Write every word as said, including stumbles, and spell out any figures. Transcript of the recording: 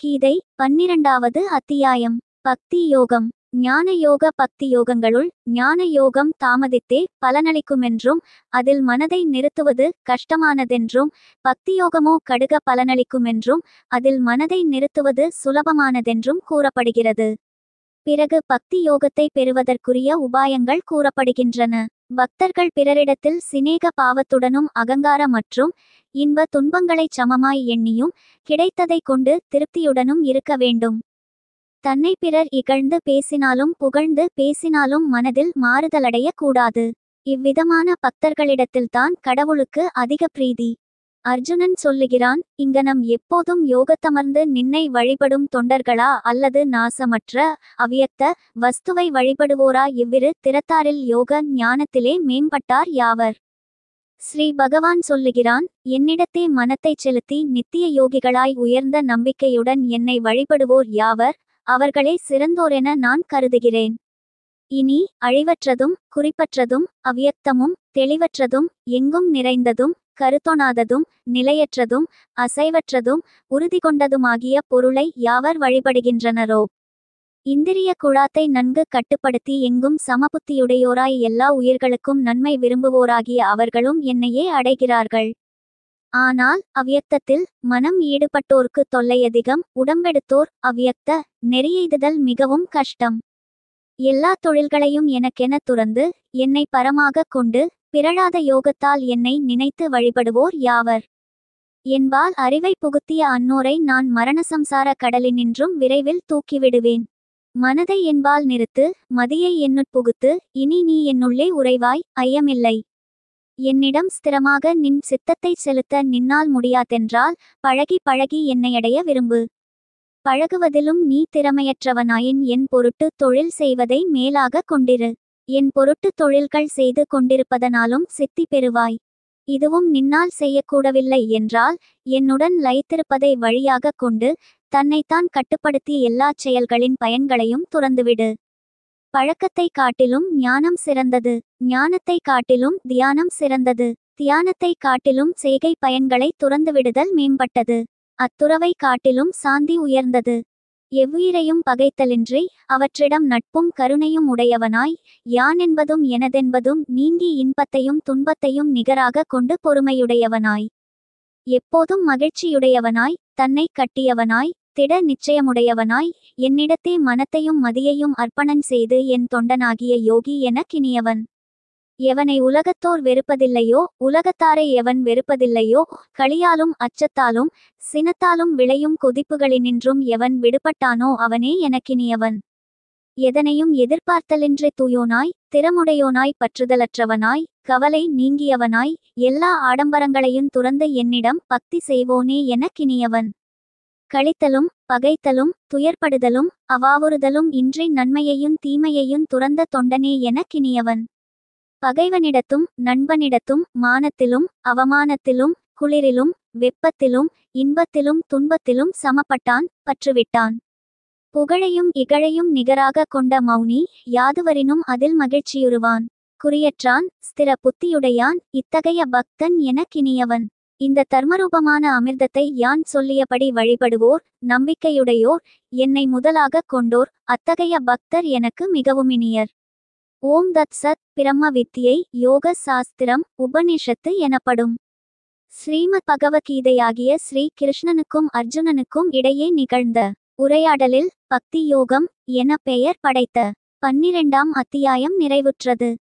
கீதை பன்னிரண்டாவது அத்தியாயம். பக்தி யோகம். ஞான யோக. பக்தி யோகங்களுள் ஞான யோகம் தாமதித்தே பலனளிக்குமென்றும் அதில் மனதை நிறுத்துவது கஷ்டமானதென்றும், பக்தியோகமோ கடுக பலனளிக்குமென்றும் அதில் மனதை நிறுத்துவது சுலபமானதென்றும் கூறப்படுகிறது. பிறகு பக்தி யோகத்தை பெறுவதற்குரிய உபாயங்கள் கூறப்படுகின்றன. பக்தர்கள் பிறரிடத்தில் சிநேக பாவத்துடனும் அகங்கார மற்றும் இன்ப துன்பங்களைச் சமமாய் எண்ணியும் கிடைத்ததை கொண்டு திருப்தியுடனும் இருக்க வேண்டும். தன்னை பிறர் இகழ்ந்து பேசினாலும் புகழ்ந்து பேசினாலும் மனதில் மாறுதலடைய கூடாது. இவ்விதமான பக்தர்களிடத்தில்தான் கடவுளுக்கு அதிக பிரீதி. அர்ஜுனன் சொல்லுகிறான், இங்கனம் எப்போதும் யோகத்தமர்ந்து நின்னை வழிபடும் தொண்டர்களா அல்லது நாசமற்ற அவ்வியக்த வஸ்துவை வழிபடுவோரா? இவ்விரு திறத்தாரில் யோக ஞானத்திலே மேம்பட்டார் யாவர்? ஸ்ரீ பகவான் சொல்லுகிறான், என்னிடத்தே மனத்தைச் செலுத்தி நித்திய யோகிகளாய் உயர்ந்த நம்பிக்கையுடன் என்னை வழிபடுவோர் யாவர்? அவர்களே சிறந்தோரென நான் கருதுகிறேன். இனி அழிவற்றதும் குறிப்பற்றதும் அவ்வியக்தமும் தெளிவற்றதும் எங்கும் நிறைந்ததும் கருத்தொணாததும் நிலையற்றதும் அசைவற்றதும் உறுதி கொண்டதுமாகிய பொருளை யாவர் வழிபடுகின்றனரோ, இந்திரிய குழாத்தை நன்கு கட்டுப்படுத்தி எங்கும் சமபுத்தியுடையோராய் எல்லா உயிர்களுக்கும் நன்மை விரும்புவோராகிய அவர்களும் என்னையே அடைகிறார்கள். ஆனால் அவ்வியக்தத்தில் மனம் ஈடுபட்டோர்க்கு தொல்லையதிகம். உடம்பெடுத்தோர் அவ்வியக்த நெறியெய்துதல் மிகவும் கஷ்டம். எல்லா தொழில்களையும் எனக்கென துறந்து என்னை பரமாக கொண்டு பிறழாத யோகத்தால் என்னை நினைத்து வழிபடுவோர் யாவர்? என்பால் அறிவை புகுத்திய அன்னோரை நான் மரணசம்சார கடலினின்றும் விரைவில் தூக்கிவிடுவேன். மனதை என்பால் நிறுத்து, மதியை என்னுட்புகுத்து, இனி நீ என்னுள்ளே உறைவாய், ஐயமில்லை. என்னிடம் ஸ்திரமாக நின் சித்தத்தை செலுத்த நின்னால் முடியாதென்றால் பழகி பழகி என்னையடைய விரும்பு. பழகுவதிலும் நீ திறமையற்றவனாயின் என் பொருட்டு தொழில் செய்வதை மேலாக கொண்டிரு. என் பொருட்டு தொழில்கள் செய்து கொண்டிருப்பதனாலும் சித்தி பெறுவாய். இதுவும் நின்னால் செய்யக்கூடவில்லை என்றால் என்னுடன் லயித்திருப்பதை வழியாக கொண்டு தன்னைத்தான் கட்டுப்படுத்தி எல்லாச் செயல்களின் பயன்களையும் துறந்துவிடு. பழக்கத்தை காட்டிலும் ஞானம் சிறந்தது. ஞானத்தை காட்டிலும் தியானம் சிறந்தது. தியானத்தை காட்டிலும் செய்கை பயன்களை துறந்துவிடுதல் மேம்பட்டது. அத்துறவை காட்டிலும் சாந்தி உயர்ந்தது. எவ்வுயிரையும் பகைத்தலின்றி அவற்றிடம் நட்பும் கருணையும் உடையவனாய், யான் என்பதும் எனதென்பதும் நீங்கி இன்பத்தையும் துன்பத்தையும் நிகராக கொண்டு பொறுமையுடையவனாய், எப்போதும் மகிழ்ச்சியுடையவனாய், தன்னை கட்டியவனாய், திட நிச்சயமுடையவனாய், என்னிடத்தே மனத்தையும் மதியையும் அர்ப்பணம் செய்து என் தொண்டனாகிய யோகி என கினியவன். எவனை உலகத்தோர் வெறுப்பதில்லையோ, உலகத்தாரை எவன் வெறுப்பதில்லையோ, களியாலும் அச்சத்தாலும் சினத்தாலும் விளையும் கொதிப்புகளினின்றும் எவன் விடுபட்டானோ அவனே எனக்கினியவன். எதனையும் எதிர்பார்த்தலின்றி தூயோனாய், திறமுடையோனாய், பற்றுதலற்றவனாய், கவலை நீங்கியவனாய், எல்லா ஆடம்பரங்களையும் துறந்து என்னிடம் பக்தி செய்வோனே என கினியவன். களித்தலும் பகைத்தலும் துயர்படுதலும் அவாவுறுதலும் இன்றி நன்மையையும் தீமையையும் துறந்த தொண்டனே என கினியவன். பகைவனிடத்தும் நண்பனிடத்தும் மானத்திலும் அவமானத்திலும் குளிரிலும் வெப்பத்திலும் இன்பத்திலும் துன்பத்திலும் சமப்பட்டான், பற்றுவிட்டான். புகழையும் இகழையும் நிகராக கொண்ட மௌனி யாதுவரினும் அதில் மகிழ்ச்சியுறுவான். குறியற்றான், ஸ்திர புத்தியுடையான், இத்தகைய பக்தன் என கினியவன். இந்த தர்மரூபமான அமிர்தத்தை யான் சொல்லியபடி வழிபடுவோர், நம்பிக்கையுடையோர், என்னை முதலாக கொண்டோர், அத்தகைய பக்தர் எனக்கு மிகவும் இனியர். ஓம் தத் சத். பிரம்ம வித்தியை யோக சாஸ்திரம் உபனிஷத்து எனப்படும். ஸ்ரீமத் பகவத்கீதையாகிய ஸ்ரீ கிருஷ்ணனுக்கும் அர்ஜுனனுக்கும் இடையே நிகழ்ந்த உரையாடலில் பக்தி யோகம் என பெயர் படைத்த பன்னிரண்டாம் அத்தியாயம் நிறைவுற்றது.